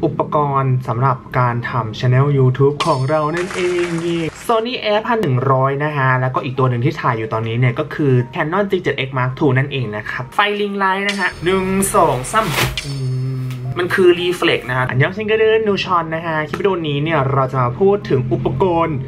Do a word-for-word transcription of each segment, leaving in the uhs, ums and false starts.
อุปกรณ์สำหรับการทำ Channel ยูทูบ ของเรานั่นเอง Sony เอ เอฟ หนึ่งร้อย นะฮะแล้วก็อีกตัวหนึ่งที่ถ่ายอยู่ตอนนี้เนี่ยก็คือ Canon จี เซเว่น เอ็กซ์ มาร์ค ทู นั่นเองนะครับไฟลิงไลท์นะฮะหนึ่ง สอง สามมันคือ Reflex นะฮะอันยองชิงกระเดินนูชอนนะฮะคลิปวิดีโอนี้เนี่ยเราจะมาพูดถึงอุปกรณ์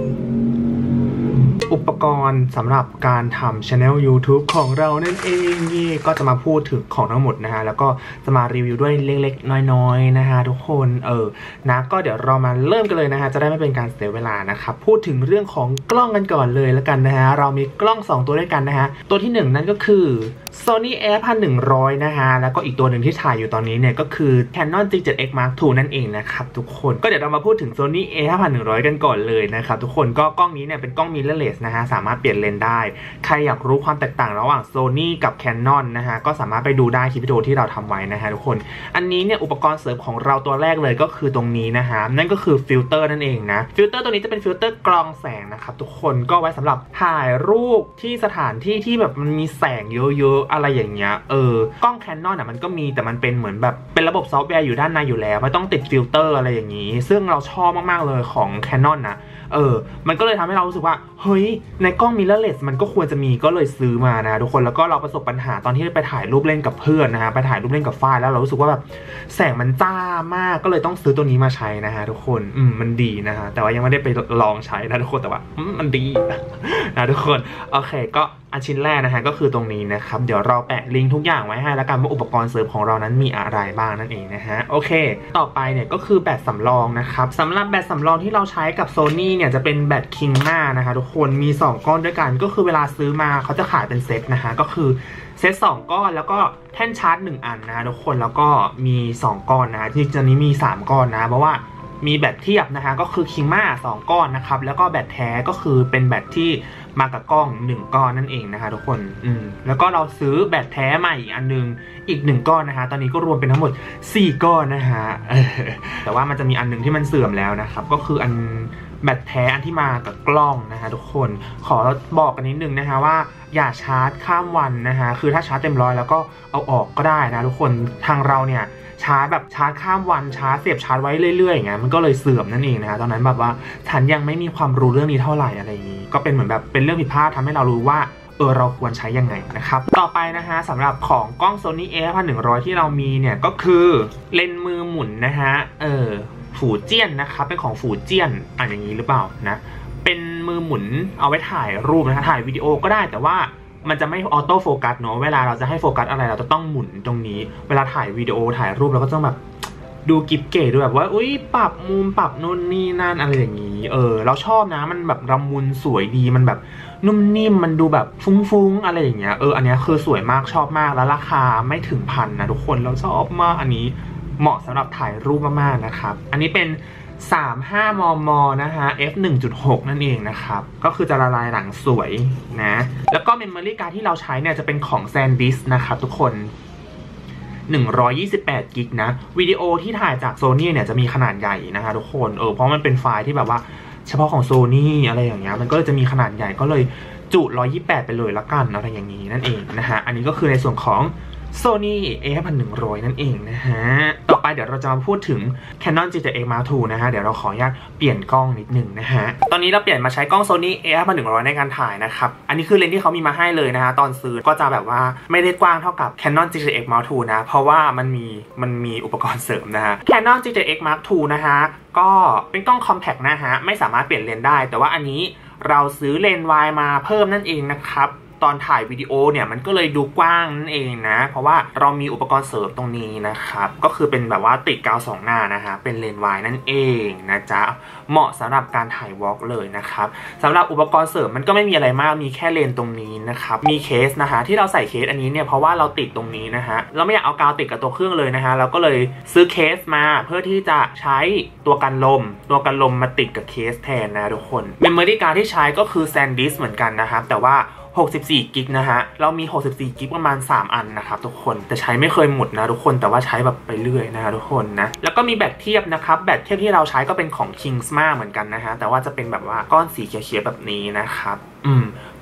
อุปกรณ์สำหรับการทำ Channel ยูทูบ ของเรานั่นเองนี่ก็จะมาพูดถึงของทั้งหมดนะฮะแล้วก็จะมารีวิวด้วยเล็กๆน้อยๆนะฮะทุกคนเออนะก็เดี๋ยวเรามาเริ่มกันเลยนะฮะจะได้ไม่เป็นการเสียเวลานะครับพูดถึงเรื่องของกล้องกันก่อนเลยแล้วกันนะฮะเรามีกล้องสองตัวด้วยกันนะฮะตัวที่หนึ่งนั่นก็คือ Sony เอ เอฟ หนึ่งร้อย นะฮะแล้วก็อีกตัวหนึ่งที่ถ่ายอยู่ตอนนี้เนี่ยก็คือ Canon จี เซเว่น เอ็กซ์ มาร์ค ทู นั่นเองนะครับทุกคนก็เดี๋ยวเรามาพูดถึง Sony เอ เอฟ หนึ่งร้อย กันก่อนเลยนะครับทุกคนก็กล้องนี้เนี่ยเป็นกล้อง mirrorless นะฮะสามารถเปลี่ยนเลนส์ได้ใครอยากรู้ความแตกต่างระหว่าง Sony กับ Canon นะฮะก็สามารถไปดูได้คลิปวิดีโอที่เราทำไว้นะฮะทุกคนอันนี้เนี่ยอุปกรณ์เสริมของเราตัวแรกเลยก็คือตรงนี้นะฮะนั่นก็คือฟิลเตอร์นั่นเองนะฟิลเตอร์ตัวนี้จะเป็นฟิลเตอร์กรองแสงนะครับทุกคนก็ไว้สำหรับถ่ายรูปที่สถานที่ที่แบบมันมีแสงเยอะๆอะไรอย่างเงี้ยเออกล้อง Canon อ่ะมันก็มีแต่มันเป็นเหมือนแบบเป็นระบบซอฟต์แวร์อยู่ด้านในอยู่แล้วไม่ต้องติดฟิลเตอร์อะไรอย่างนี้ซึ่งเราชอบมากๆเลยของ Canon นะเออมันก็เลยทำให้เรารู้สึกว่าเฮ้ยในกล้อง mirrorless มันก็ควรจะมีก็เลยซื้อมานะทุกคนแล้วก็เราประสบปัญหาตอนที่ไปถ่ายรูปเล่นกับเพื่อนนะฮะไปถ่ายรูปเล่นกับฝ้ายแล้วเรารู้สึกว่าแบบแสงมันจ้ามากก็เลยต้องซื้อตัวนี้มาใช้นะฮะทุกคนอืมมันดีนะฮะแต่ว่ายังไม่ได้ไปลองใช้นะทุกคนแต่ว่ามันดีนะทุกคนโอเคก็อันชิ้นแรกนะฮะก็คือตรงนี้นะครับเดี๋ยวเราแปะลิงก์ทุกอย่างไว้ให้แล้วกันว่าอุปกรณ์เสริมของเรานั้นมีอะไรบ้างนั่นเองนะฮะโอเคต่อไปเนี่ยก็คือแบตสำรองนะครับสำหรับแบตสำรองที่เราใช้กับ Sony เนี่ยจะเป็นแบต Kingma นะคะทุกคนมีสองก้อนด้วยกันก็คือเวลาซื้อมาเขาจะขายเป็นเซตนะฮะก็คือเซตสองก้อนแล้วก็แท่นชาร์จหนึ่งอันนะทุกคนแล้วก็มีสองก้อนนะที่ตอนนี้มีสามก้อนนะเพราะว่ามีแบตเทียบนะคะก็คือ Kingma สองก้อนนะครับแล้วก็แบตแท้ก็คือเป็นแบตที่มากับกล้องหนึ่งก้อนนั่นเองนะคะทุกคนอืมแล้วก็เราซื้อแบตแท้ใหม่อีกอันนึงอีกหนึ่งก้อนนะคะตอนนี้ก็รวมเป็นทั้งหมดสี่ก้อนนะฮะแต่ว่ามันจะมีอันนึงที่มันเสื่อมแล้วนะครับก็คืออันแบตแท้อันที่มากับกล้องนะคะทุกคนขอบอกกันนิดนึงนะคะว่าอย่าชาร์จข้ามวันนะคะคือถ้าชาร์จเต็มร้อยแล้วก็เอาออกก็ได้นะทุกคนทางเราเนี่ยชาร์จแบบชาร์จข้ามวันชาร์จเสียบชาร์จไว้เรื่อยๆอย่างเงี้ยมันก็เลยเสื่อมนั่นเองนะคะตอนนั้นแบบว่าฉันยังไม่มีความรู้เรื่องนี้เท่าไหร่อะไรอย่างงี้ก็เป็นเหมือนแบบเป็นเรื่องผิดพลาดทำให้เรารู้ว่าเออเราควรใช้ยังไงนะครับต่อไปนะฮะสำหรับของกล้อง Sony เอ เอฟ หนึ่งร้อย ที่เรามีเนี่ยก็คือเลนส์มือหมุนนะฮะเออฝูเจี้ยนนะครับเป็นของฝูเจี้ยนอ่านอย่างนี้หรือเปล่านะเป็นมือหมุนเอาไว้ถ่ายรูปนะคะถ่ายวิดีโอก็ได้แต่ว่ามันจะไม่ออโต้โฟกัสเนาะเวลาเราจะให้โฟกัสอะไรเราจะต้องหมุนตรงนี้เวลาถ่ายวิดีโอถ่ายรูปเราก็ต้องแบบดูกิ๊บเก๋ดูแบบว่าอุ้ยปรับมุมปรับนู่นนี่นั่นอะไรอย่างนี้เออเราชอบนะมันแบบละมุนสวยดีมันแบบนุ่มนิ่มมันดูแบบฟุ้งๆอะไรอย่างเงี้ยเอออันนี้คือสวยมากชอบมากแล้วราคาไม่ถึงพันนะทุกคนเราชอบมากอันนี้เหมาะสำหรับถ่ายรูปมากๆนะครับอันนี้เป็นสามสิบห้ามมนะฮะ เอฟ หนึ่งจุดหก นั่นเองนะครับก็คือจะละลายหลังสวยนะแล้วก็เมมโมรี่การ์ดที่เราใช้เนี่ยจะเป็นของ SanDisk นะครับทุกคนหนึ่งร้อยยี่สิบแปดกิกนะวิดีโอที่ถ่ายจาก Sony เนี่ยจะมีขนาดใหญ่นะคะทุกคนเออเพราะมันเป็นไฟล์ที่แบบว่าเฉพาะของ Sony อะไรอย่างเงี้ยมันก็จะมีขนาดใหญ่ก็เลยจุหนึ่งร้อยยี่สิบแปดไปเลยละกันอะไรอย่างนี้นั่นเองนะฮะอันนี้ก็คือในส่วนของSony เอ เอฟ หนึ่งร้อย นั่นเองนะฮะต่อไปเดี๋ยวเราจะมาพูดถึง Canon จี เซเว่น เอ็กซ์ มาร์ค ทู นะฮะเดี๋ยวเราขออนุญาตเปลี่ยนกล้องนิดนึงนะฮะตอนนี้เราเปลี่ยนมาใช้กล้อง Sony เอ เอฟ หนึ่งร้อย ในการถ่ายนะครับอันนี้คือเลนส์ที่เขามีมาให้เลยนะฮะตอนซื้อก็จะแบบว่าไม่ได้กว้างเท่ากับ Canon จี เซเว่น เอ็กซ์ มาร์ค ทู นะเพราะว่ามันมีมันมีอุปกรณ์เสริมนะฮะ Canon จี เซเว่น เอ็กซ์ มาร์ค ทู นะฮะก็เป็นกล้อง compact นะฮะไม่สามารถเปลี่ยนเลนส์ได้แต่ว่าอันนี้เราซื้อเลนส์ wide มาเพิ่มนั่นเองนะครับตอนถ่ายวิดีโอเนี่ยมันก็เลยดูกว้างนั่นเองนะเพราะว่าเรามีอุปกรณ์เสริมตรงนี้นะครับก็คือเป็นแบบว่าติดกาวสองหน้านะฮะเป็นเลนส์วายนั่นเองนะจ๊ะเหมาะสำหรับการถ่ายวอล์กเลยนะครับสำหรับอุปกรณ์เสริมมันก็ไม่มีอะไรมากมีแค่เลนส์ตรงนี้นะครับมีเคสนะฮะที่เราใส่เคสอันนี้เนี่ยเพราะว่าเราติดตรงนี้นะฮะเราไม่อยากเอากาวติดกับตัวเครื่องเลยนะฮะเราก็เลยซื้อเคสมาเพื่อที่จะใช้ตัวกันลมตัวกันลมมาติดกับเคสแทนนะทุกคนเมมโมรี่การ์ดที่ใช้ก็คือ SanDisk เหมือนกันนะครับแต่ว่าหกสิบสี่กิกนะฮะเรามีหกสิบสี่กิกประมาณสามอันนะครับทุกคนแต่ใช้ไม่เคยหมดนะทุกคนแต่ว่าใช้แบบไปเรื่อยนะฮะทุกคนนะแล้วก็มีแบตเทียบนะครับแบตเทียบที่เราใช้ก็เป็นของ Kingsma เหมือนกันนะฮะแต่ว่าจะเป็นแบบว่าก้อนสีเขียวๆแบบนี้นะครับอืม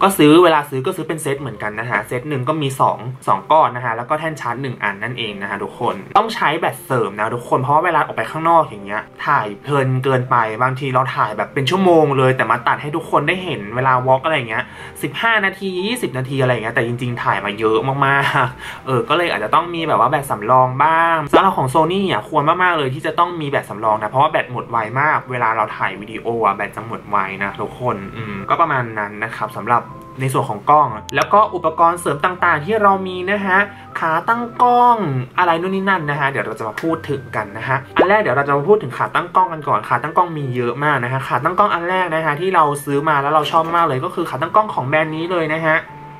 ก็ซื้อเวลาซื้อก็ซื้อเป็นเซตเหมือนกันนะฮะเซตหนึ่งก็มี2 2ก้อนนะฮะแล้วก็แท่นชาร์จหนึ่งอันนั่นเองนะฮะทุกคนต้องใช้แบตเสริมนะทุกคนเพราะว่าเวลาออกไปข้างนอกอย่างเงี้ยถ่ายเพลินเกินไปบางทีเราถ่ายแบบเป็นชั่วโมงเลยแต่มาตัดให้ทุกคนได้เห็นเวลาวอล์กอะไรเงี้ยสิบห้านาทียี่สิบนาทีอะไรเงี้ยแต่จริงๆถ่ายมาเยอะมากๆเออก็เลยอาจจะต้องมีแบบว่าแบตสำรองบ้างสำหรับของ Sony อ่ะควรมากๆเลยที่จะต้องมีแบตสำรองนะเพราะว่าแบตหมดไวมากเวลาเราถ่ายวิดีโออ่ะแบตจะหมดไวนะทุกคนอืมก็ประมาณนั้นนะครับสำหรับในส่วนของกล้องแล้วก็อุปกรณ์เสริมต่างๆที่เรามีนะฮะขาตั้งกล้องอะไรนู่นนี่นั่นนะฮะเดี๋ยวเราจะมาพูดถึงกันนะฮะอันแรกเดี๋ยวเราจะมาพูดถึงขาตั้งกล้องกันก่อนขาตั้งกล้องมีเยอะมากนะฮะขาตั้งกล้องอันแรกนะฮะที่เราซื้อมาแล้วเราชอบมากเลยก็คือขาตั้งกล้องของแบรนด์นี้เลยนะฮะ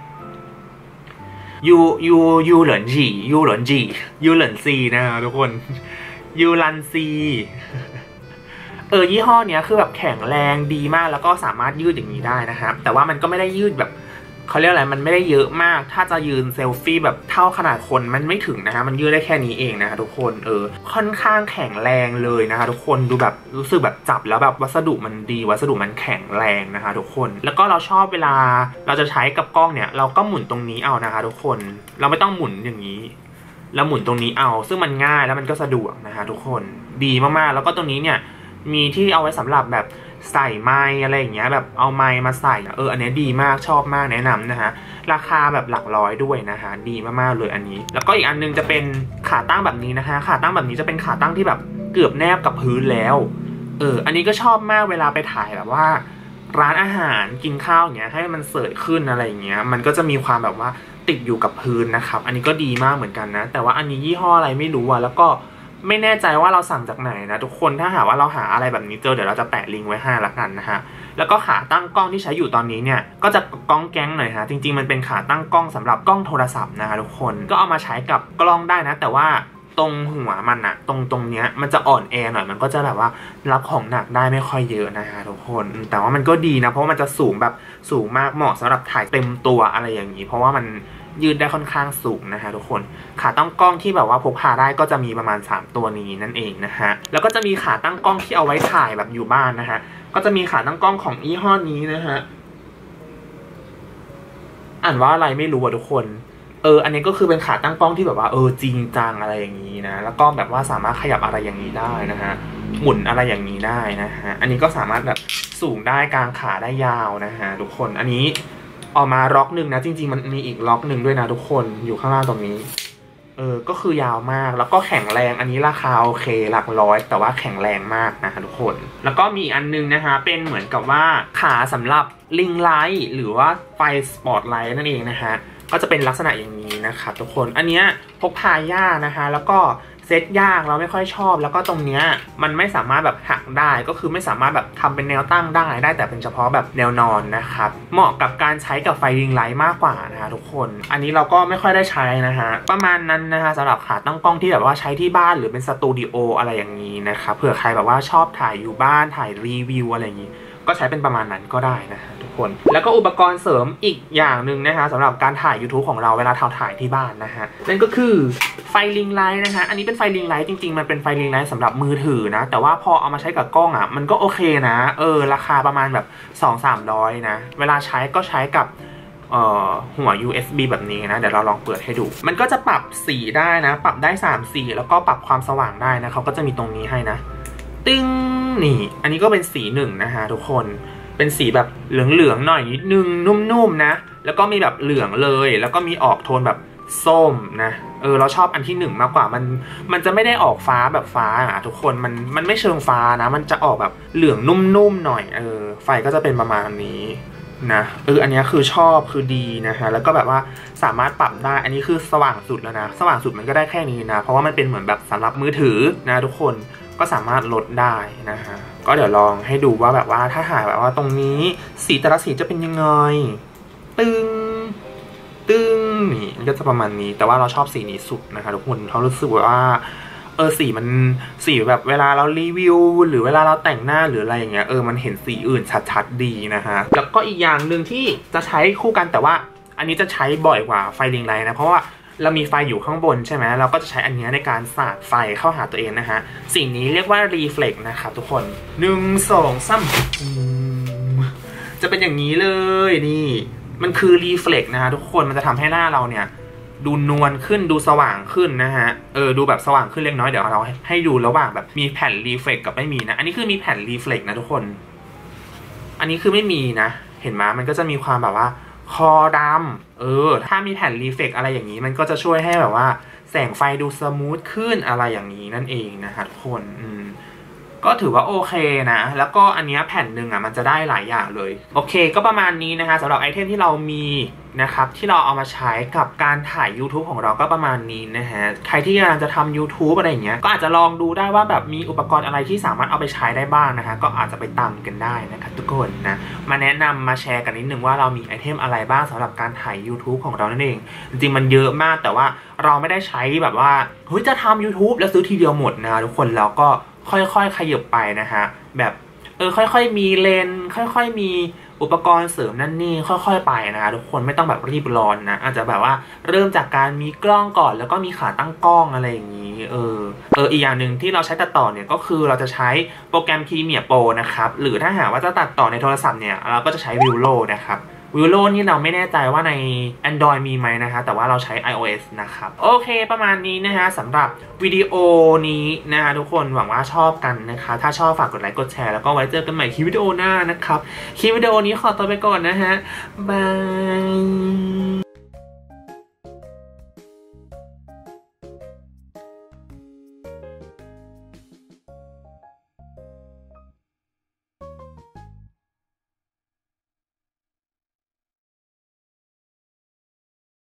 ยูยูยูเหลินจียูเหลินจียูเหลินซีนะฮะทุกคนยูรันซีเออยี่ห้อเนี้ยคือแบบแข็งแรงดีมากแล้วก็สามารถยืดอย่างนี้ได้นะครับแต่ว่ามันก็ไม่ได้ยืดแบบเขาเรียกอะไรมันไม่ได้เยอะมากถ้าจะยืนเซลฟี่แบบเท่าขนาดคนมันไม่ถึงนะฮะมันยืดได้แค่นี้เองนะฮะทุกคนเออค่อนข้างแข็งแรงเลยนะคะทุกคนดูแบบรู้สึกแบบจับแล้วแบบวัสดุมันดีวัสดุมันแข็งแรงนะคะทุกคนแล้วก็เราชอบเวลาเราจะใช้กับกล้องเนี่ยเราก็หมุนตรงนี้เอานะคะทุกคนเราไม่ต้องหมุนอย่างนี้เราหมุนตรงนี้เอาซึ่งมันง่ายแล้วมันก็สะดวกนะคะทุกคนดีมากๆแล้วก็ตรงนี้เนี่ยมีที่เอาไว้สำหรับแบบใส่ไมค์อะไรอย่างเงี้ยแบบเอาไมค์มาใส่เอออันนี้ดีมากชอบมากแนะนำนะฮะราคาแบบหลักร้อยด้วยนะฮะดีมากๆเลยอันนี้แล้วก็อีกอันนึงจะเป็นขาตั้งแบบนี้นะฮะขาตั้งแบบนี้จะเป็นขาตั้งที่แบบเกือบแนบกับพื้นแล้วเอออันนี้ก็ชอบมากเวลาไปถ่ายแบบว่าร้านอาหารกินข้าวอย่างเงี้ยให้มันเสยขึ้นอะไรอย่างเงี้ยมันก็จะมีความแบบว่าติดอยู่กับพื้นนะครับอันนี้ก็ดีมากเหมือนกันนะแต่ว่าอันนี้ยี่ห้ออะไรไม่รู้อะแล้วก็ไม่แน่ใจว่าเราสั่งจากไหนนะทุกคนถ้าหากว่าเราหาอะไรแบบนี้เจอเดี๋ยวเราจะแปะลิงก์ไว้ให้ละกันนะฮะแล้วก็ขาตั้งกล้องที่ใช้อยู่ตอนนี้เนี่ยก็จะก้องแก๊งหน่อยฮะจริงๆมันเป็นขาตั้งกล้องสำหรับกล้องโทรศัพท์นะฮะทุกคนก็เอามาใช้กับกล้องได้นะแต่ว่าตรงหัวมันอะตรงตรงเนี้ยมันจะอ่อนแอหน่อยมันก็จะแบบว่ารับของหนักได้ไม่ค่อยเยอะนะฮะทุกคนแต่ว่ามันก็ดีนะเพราะมันจะสูงแบบสูงมากเหมาะสำหรับถ่ายเต็มตัวอะไรอย่างนี้เพราะว่ามันยืดได้ค่อนข้างสูงนะฮะทุกคนขาตั้งกล้องที่แบบว่าพกพาได้ก็จะมีประมาณสามตัวนี้นั่นเองนะฮะแล้วก็จะมีขาตั้งกล้องที่เอาไว้ถ่ายแบบอยู่บ้านนะฮะก็จะมีขาตั้งกล้องของยี่ห้อนี้นะฮะอ่านว่าอะไรไม่รู้อะทุกคนเอออันนี้ก็คือเป็นขาตั้งกล้องที่แบบว่าเออจริงจังอะไรอย่างนี้นะแล้วก็แบบว่าสามารถขยับอะไรอย่างนี้ได้นะฮะหมุนอะไรอย่างนี้ได้นะฮะอันนี้ก็สามารถแบบสูงได้กลางขาได้ยาวนะฮะทุกคนอันนี้ออกมาล็อกหนึ่งนะจริงๆมันมีอีกล็อกหนึ่งด้วยนะทุกคนอยู่ข้างล่างตรงนี้เออก็คือยาวมากแล้วก็แข็งแรงอันนี้ราคาโอเคหลักร้อยแต่ว่าแข็งแรงมากนะคะทุกคนแล้วก็มีอันนึงนะคะเป็นเหมือนกับว่าขาสำหรับลิงไลท์หรือว่าไฟสปอตไลท์นั่นเองนะคะ ก็จะเป็นลักษณะอย่างนี้นะครับทุกคนอันเนี้ยพกพายากนะคะแล้วก็เซตยากเราไม่ค่อยชอบแล้วก็ตรงเนี้ยมันไม่สามารถแบบหักได้ก็คือไม่สามารถแบบทำเป็นแนวตั้งได้ได้แต่เป็นเฉพาะแบบแนวนอนนะครับเหมาะกับการใช้กับไฟริงไลท์มากกว่านะคะทุกคนอันนี้เราก็ไม่ค่อยได้ใช้นะฮะประมาณนั้นนะคะสำหรับขาตั้งกล้องที่แบบว่าใช้ที่บ้านหรือเป็นสตูดิโออะไรอย่างนี้นะครับเผื่อใครแบบว่าชอบถ่ายอยู่บ้านถ่ายรีวิวอะไรอย่างนี้ก็ใช้เป็นประมาณนั้นก็ได้นะฮะทุกคนแล้วก็อุปกรณ์เสริมอีกอย่างหนึ่งนะคะสำหรับการถ่าย YouTube ของเราเวลาถ่ายถ่ายที่บ้านนะฮะนั่นก็คือไฟริงไลท์นะคะอันนี้เป็นไฟริงไลท์จริงๆมันเป็นไฟริงไลท์สำหรับมือถือนะแต่ว่าพอเอามาใช้กับกล้องอ่ะมันก็โอเคนะเออราคาประมาณแบบ สองถึงสามร้อย นะเวลาใช้ก็ใช้กับเอ่อหัว ยู เอส บี แบบนี้นะเดี๋ยวเราลองเปิดให้ดูมันก็จะปรับสีได้นะปรับได้สามสีแล้วก็ปรับความสว่างได้นะเขาก็จะมีตรงนี้ให้นะตึ้งนี่อันนี้ก็เป็นสีหนึ่งนะฮะทุกคนเป็นสีแบบเหลืองๆหน่อยนิดนึงนุ่มๆนะแล้วก็มีแบบเหลืองเลยแล้วก็มีออกโทนแบบส้มนะเออเราชอบอันที่หนึ่งมากกว่ามันมันจะไม่ได้ออกฟ้าแบบฟ้าอ่ะทุกคนมันมันไม่เชิงฟ้านะมันจะออกแบบเหลืองนุ่มๆหน่อยเออไฟก็จะเป็นประมาณนี้นะเอออันนี้คือชอบคือดีนะฮะแล้วก็แบบว่าสามารถปรับได้อันนี้คือสว่างสุดแล้วนะสว่างสุดมันก็ได้แค่นี้นะเพราะว่ามันเป็นเหมือนแบบสำหรับมือถือนะทุกคนก็สามารถลดได้นะฮะก็เดี๋ยวลองให้ดูว่าแบบว่าถ้าหากแบบว่าตรงนี้สีแต่ละสีจะเป็นยังไงตึงตึงนี่มันก็จะประมาณนี้แต่ว่าเราชอบสีนี้สุดนะคะทุกคนเขารู้สึกว่าเออสีมันสีแบบเวลาเรารีวิวหรือเวลาเราแต่งหน้าหรืออะไรอย่างเงี้ยเออมันเห็นสีอื่นชัดๆดีนะฮะแล้วก็อีกอย่างหนึ่งที่จะใช้คู่กันแต่ว่าอันนี้จะใช้บ่อยกว่าไฟริงไลท์นะเพราะว่าเรามีไฟอยู่ข้างบนใช่ไหมเราก็จะใช้อันนี้ในการสาดไฟเข้าหาตัวเองนะฮะสิ่งนี้เรียกว่า Reflect นะครับทุกคนหนึ่ง สอง สามจะเป็นอย่างนี้เลยนี่มันคือรีเฟล็กนะฮะทุกคนมันจะทำให้หน้าเราเนี่ยดูนวลขึ้นดูสว่างขึ้นนะฮะเออดูแบบสว่างขึ้นเล็กน้อยเดี๋ยวเราให้ดูระหว่างแบบมีแผ่นรีเฟล็กกับไม่มีนะอันนี้คือมีแผ่นรีเฟล็กนะทุกคนอันนี้คือไม่มีนะเห็นไหมมันก็จะมีความแบบว่าคอดำเออถ้ามีแผ่นรีเฟล็กอะไรอย่างนี้มันก็จะช่วยให้แบบว่าแสงไฟดูสมูทขึ้นอะไรอย่างนี้นั่นเองนะฮะทุกคนอืมก็ถือว่าโอเคนะแล้วก็อันนี้แผ่นหนึ่งอ่ะมันจะได้หลายอย่างเลยโอเคก็ประมาณนี้นะคะสำหรับไอเทมที่เรามีนะครับที่เราเอามาใช้กับการถ่าย YouTube ของเราก็ประมาณนี้นะฮะใครที่กำลังจะทำ YouTube อะไรอย่างเงี้ยก็อาจจะลองดูได้ว่าแบบมีอุปกรณ์อะไรที่สามารถเอาไปใช้ได้บ้างนะคะก็อาจจะไปตามกันได้นะครับทุกคนนะมาแนะนำมาแชร์กันนิดนึงว่าเรามีไอเทมอะไรบ้างสำหรับการถ่าย YouTube ของเรานั่นเองจริงๆมันเยอะมากแต่ว่าเราไม่ได้ใช้แบบว่าเฮ้ยจะทำ YouTube แล้วซื้อทีเดียวหมดนะทุกคนแล้วก็ค่อยๆขยับไปนะฮะแบบเออค่อยๆมีเลนค่อยๆมีอุปกรณ์เสริมนั่นนี่ค่อยๆไปนะคะทุกคนไม่ต้องแบบรีบร้อนนะอาจจะแบบว่าเริ่มจากการมีกล้องก่อนแล้วก็มีขาตั้งกล้องอะไรอย่างนี้เออเอออีกอย่างหนึ่งที่เราใช้ตัดต่อเนี่ยก็คือเราจะใช้โปรแกรม Premiere Pro นะครับหรือถ้าหากว่าจะตัดต่อในโทรศัพท์เนี่ยเราก็จะใช้ Velo นะครับวิโลนี่เราไม่แน่ใจว่าใน Android มีไหมนะคะแต่ว่าเราใช้ iOS นะครับโอเคประมาณนี้นะฮะสำหรับวิดีโอนี้นะคะทุกคนหวังว่าชอบกันนะคะถ้าชอบฝากกดไลค์กดแชร์แล้วก็ไว้เจอกันใหม่คลิปวิดีโอหน้านะครับคลิปวิดีโอนี้ขอตัวไปก่อนนะฮะบาย